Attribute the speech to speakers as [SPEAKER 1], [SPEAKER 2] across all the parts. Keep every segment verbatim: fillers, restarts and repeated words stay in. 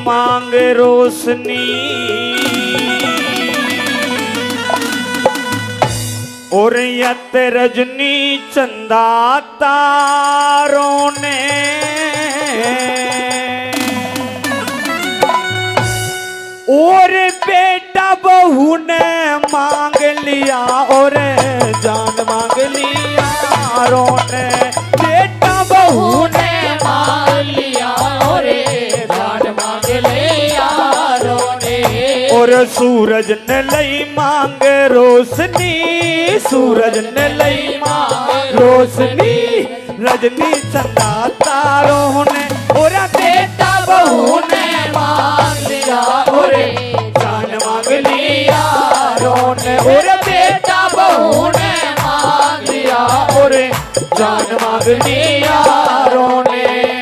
[SPEAKER 1] मांग रोशनी और यत रजनी चंदा तारों ने और बेटा बहू ने मांग लिया और जान मांग लिया रोने बेटा बहू ने
[SPEAKER 2] मांग लिया और जान मांग लिया रोने
[SPEAKER 1] और सूरज ने लई मांग रोशनी सूरज ने लई मांग रोशनी रजनी चंदा तारों ने और बेटा बहू ने मांग लिया और जान मांग लिया रोने और बेटा बहू ने मांग लिया और जान मांग लिया रोने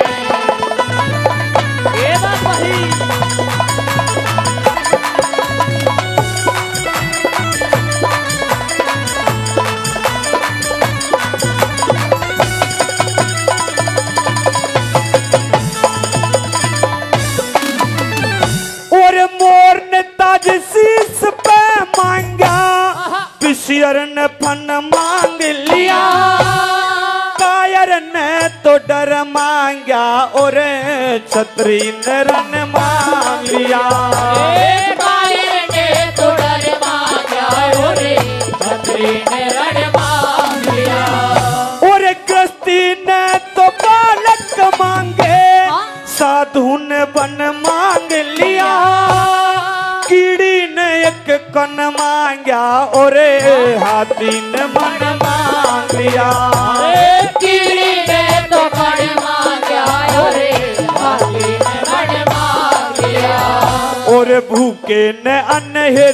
[SPEAKER 1] शीश पे मांगा पिशियर ने फन मांग लिया कायर ने तो डर मांगा और छतरी ने रन मांग लिया
[SPEAKER 2] कायर ने तो डर मांगा और छतरी ने रन मांग लिया
[SPEAKER 1] और गृहस्थी ने तो बालक मांगे साधु ने बन मांग लिया कीड़ी ने एक कन मांगा और हाथी ने मन मांग लिया
[SPEAKER 2] कीड़ी ने तो कन मांगा और हाथी ने मन मांग लिया
[SPEAKER 1] और भूखे ने अन्न हिर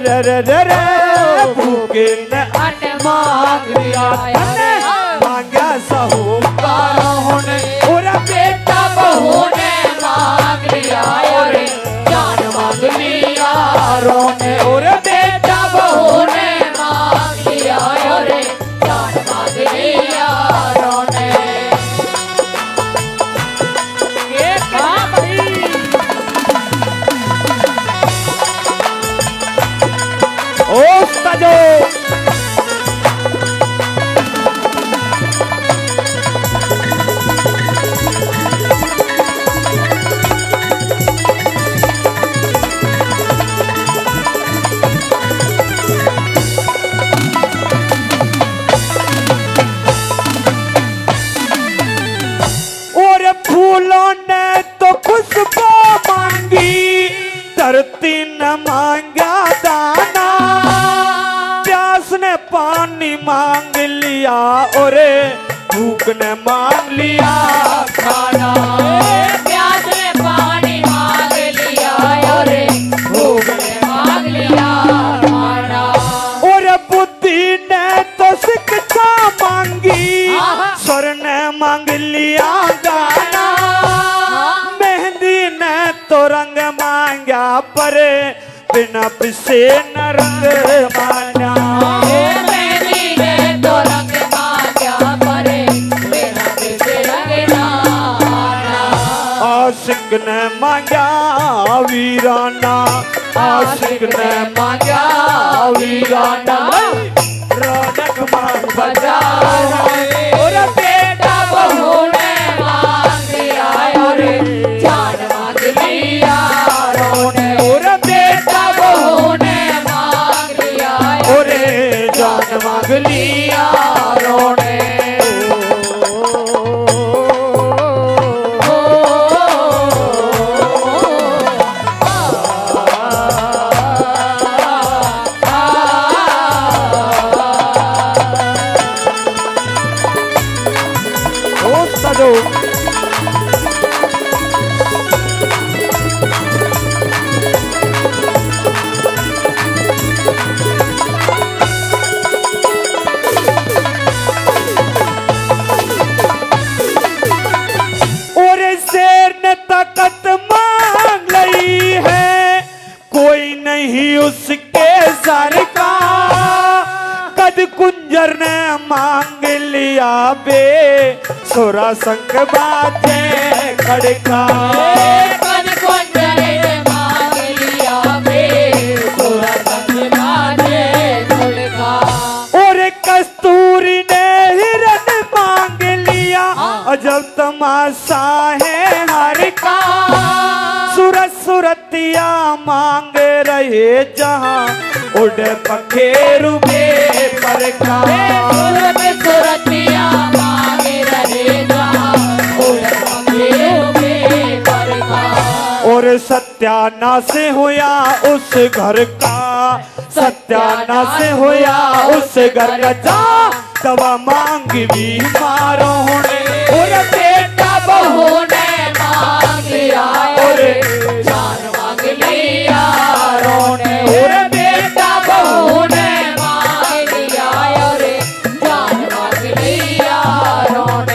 [SPEAKER 1] भूखे ने अन्न मांग लिया मांगा साहूकारों ने और बेटा बहू ने मांग लिया और जान मांग लिया रोने और बेटा बहू ने
[SPEAKER 2] मांग लिया और जान मांग लिया रोने ये कहाँ भाई
[SPEAKER 1] ओ सजो फूलों ने तो खुशबू मांगी धरती न मांगा दाना प्यास ने पानी मांग लिया और भूख ने मांग लिया खाना
[SPEAKER 2] प्यास ने पानी मांग लिया और भूख ने मांग लिया खाना
[SPEAKER 1] और बुद्धि ने तो शिक्षा मांगी स्वर ने मांग लिया गाना तो रंग मांगा पर बिना पिसे न रंग मांगा
[SPEAKER 2] मेहंदी ने तो रंग मांगा पर बिना पिसे रंग मांगा
[SPEAKER 1] आशिक ने मांगा वीराना आशिक ने मांगा वीराना रौनक मांग बजाना और बेटा बहू ने मांग लिया और जान मांग लिया रोने और बेटा बहू ने मांग लिया और जान मांग लिया रोने कुंजर ने मांग लिया बे सोरा संग बाजे खड़का
[SPEAKER 2] कद कुंजर
[SPEAKER 1] आशा है हर का सूरत सूरतिया मांग रहे जहाँ उड़ पखेरु पर का
[SPEAKER 2] सूरत सूरतिया मांग रहे जहाँ उड़ पखेरु पर का
[SPEAKER 1] और सत्यानाश होया उस घर का सत्यानाश होया उस घर का जा दवा मांग बीमार होने
[SPEAKER 2] और बेटा बहू ने मांग लिया और जान मांग लिया रोने और बेटा बहू ने मांग लिया और जान मांग लिया रोने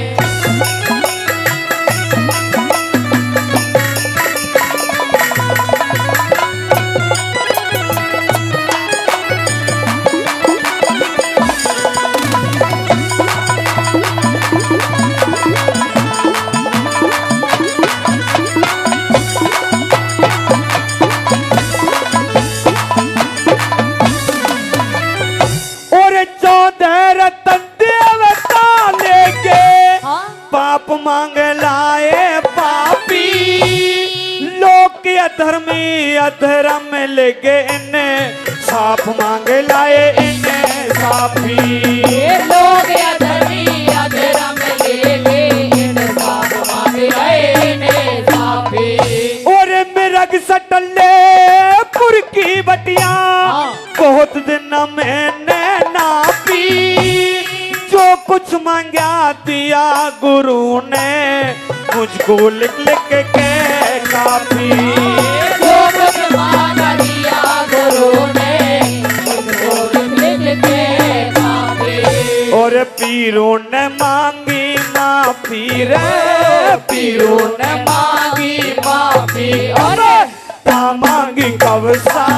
[SPEAKER 1] पाप मांग लाए पापी लोग के अधर्मी अधर्म लेके इन्हें साफ मांग लाए इन्हें साफी
[SPEAKER 2] लोग अधर्मी अधर्म लेके इन्हें साफ मांग लाए इन्हें साफी
[SPEAKER 1] और मिर्ग सटले पुर की बटिया बहुत दिन मैंने नापी जो कुछ मांगा दिया गुरु ने मुझको लिख लिख के काफी
[SPEAKER 2] जो कुछ मांगा दिया गुरु ने मुझको लिख लिख के काफी
[SPEAKER 1] और पीरों ने मांगी माफी रे पीरों ने मांगी माफी और मांगी कब सा